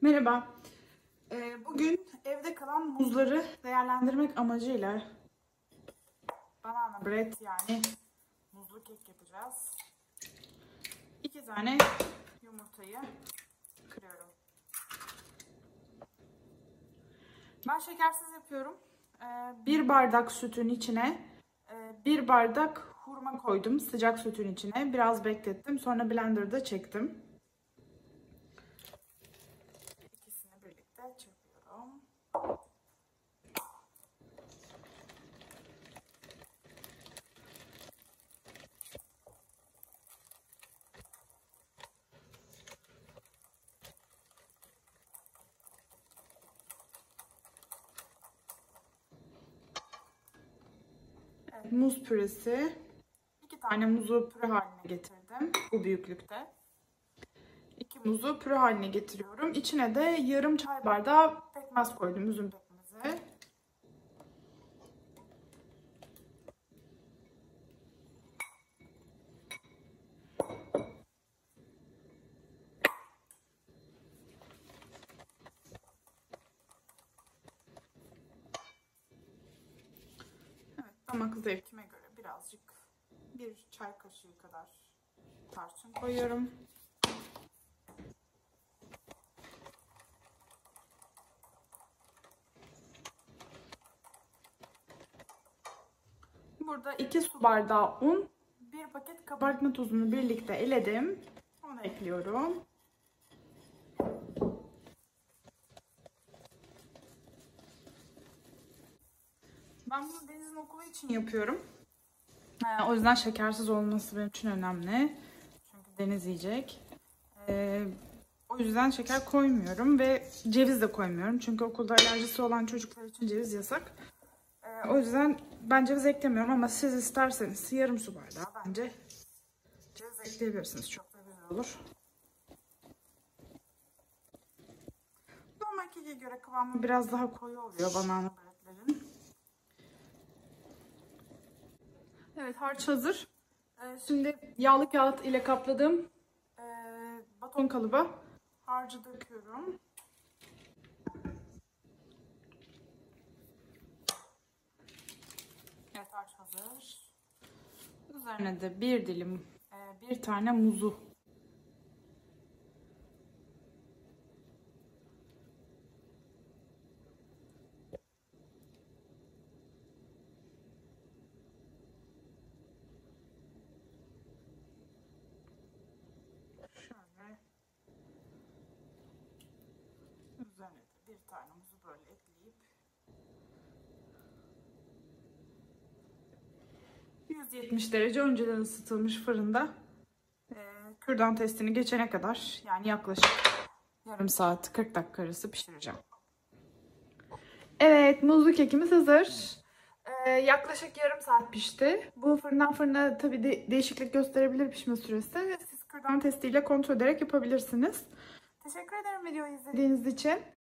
Merhaba. Bugün evde kalan muzları değerlendirmek amacıyla banana bread yani muzlu kek yapacağız. 2 tane yumurtayı kırıyorum. Ben şekersiz yapıyorum. 1 bardak sütün içine 1 bardak hurma koydum sıcak sütün içine. Biraz beklettim. Sonra blenderda çektim. İkisini birlikte çırpıyorum. Evet, muz püresi. 2 tane muzu püre haline getirdim. Bu büyüklükte. 2 muzu püre haline getiriyorum. İçine de yarım çay bardağı pekmez koydum. Üzüm pekmezi. Evet, damak zevkime göre birazcık bir çay kaşığı kadar tarçın koyuyorum. Burada 2 su bardağı un, 1 paket kabartma tozunu birlikte eledim. Onu ekliyorum. Ben bunu Deniz'in okulu için yapıyorum. O yüzden şekersiz olması benim için önemli. Çünkü Deniz yiyecek. O yüzden şeker koymuyorum ve ceviz de koymuyorum. Çünkü okulda alerjisi olan çocuklar için ceviz yasak. O yüzden ben ceviz eklemiyorum ama siz isterseniz yarım su bardağı bence ceviz ekleyebilirsiniz. Çok da güzel olur. Normal keke göre kıvamı biraz daha koyu oluyor banana breadlerin. Evet, harç hazır. Şimdi yağlı kağıt ile kapladığım baton kalıba harcı döküyorum. Evet, harç hazır. Üzerine de bir dilim, bir tane muzu şöyle üzerine de bir tane muzu böyle ekleyip 170 derece önceden ısıtılmış fırında kürdan testini geçene kadar yani yaklaşık yarım saat 40 dakika arası pişireceğim. Evet, muzlu kekimiz hazır. Yaklaşık yarım saat pişti. Bu fırından fırına tabii değişiklik gösterebilir pişme süresi. Siz kürdan testiyle kontrol ederek yapabilirsiniz. Teşekkür ederim videoyu izlediğiniz için.